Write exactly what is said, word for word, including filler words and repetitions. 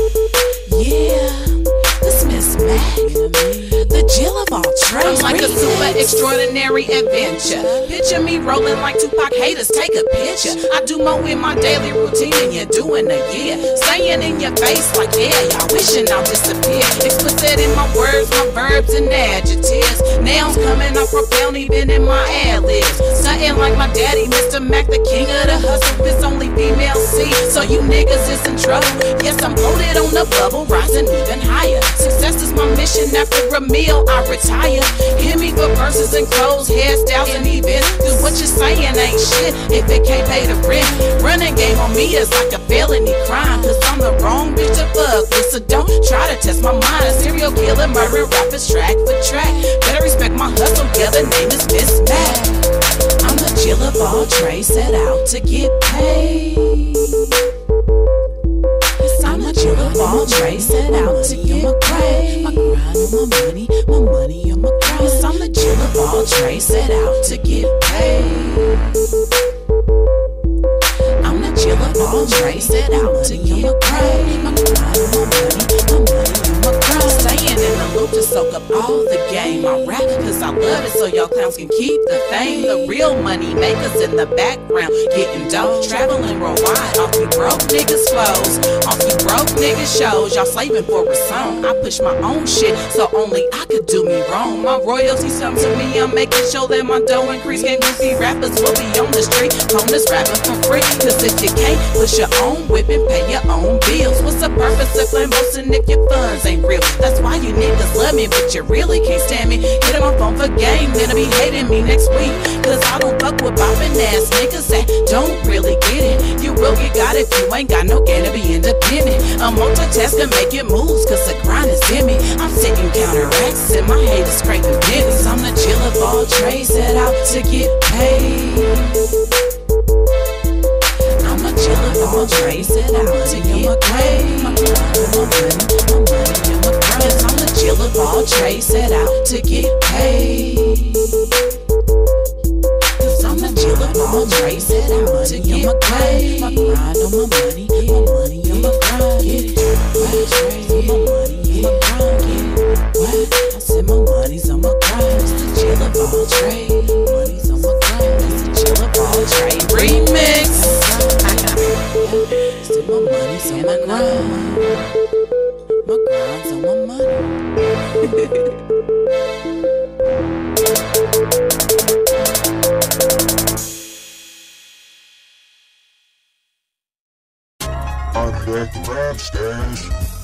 The Jill of all trades. I'm like a super extraordinary adventure. Picture me rolling like Tupac, haters take a picture. I do more in my daily routine than you do in a year. Saying in your face like, yeah, y'all wishing I'll disappear. Explicit in my words, my verbs and adjectives. Nouns coming off profound even in my ad-libs. Something like my daddy, Mister Mac, the king of the hustle. It's only female C, so you niggas is in trouble. Yes, I'm loaded on the bubble, rising even higher. Success is my mission. After a meal, I retire. Hit me for verses and clothes, hairstyles and events. Cause what you're saying ain't shit if it can't pay the rent. Running game on me is like a felony crime. Cause I'm the wrong bitch to fuck with, so don't try to test my mind. A serial killer, murder rappers track for track. Better respect my hustle, yeah, the name is Mistah. I'm the Jill of all trades, set out to get paid. I'm the Jill of all trades, set out to get paid. My grind on my money, my money on my grind. Yes, I'm the Jill of all trades, set out to get paid. I'm the Jill of all trades, set out to get paid. My grind on my money, my money on my grind. Staying in the loop to soak up all the game. I rap cause I love it so y'all clowns can keep the fame. The real money makers in the background getting dope, traveling worldwide off you broke niggas flows, off you broke niggas shows. Y'all slaving for a song. I push my own shit so only I could do me wrong. My royalties come to me, I'm making sure that my dough increase. Can't goofy rappers will be on the street, homeless rapping for free. Cause if you can't push your own whip and pay your own bills, what's the purpose of flamboasting if your funds ain't real? That's why you niggas love me, but you really can't stand me. Hit on my phone for game, then be hating me next week. Cause I don't fuck with bopping ass niggas that don't really get it. You will get got if you ain't got no game to be independent. I'm multitasking, making moves cause the grind is in me. I'm sitting counteracts and my haters scraping pennies. I'm the Jill of all trades, set out to get paid. I'm a Jill of all trades, set out to get paid. My grind and my money, my money and my grind. I'm the Jill of all trades, set out to get paid. Cause I'm the Jill of all trades, set out to get paid. My grind on my money, my money on my grind. Get it? What? My money on my grind. Get it? What? I said my money's on my grind. It's the Jill of all trades. Money's on my grind. It's the Jill of all trades. Remix. Said my money's on my grind. My grind's on my money. I'm at the rap stash.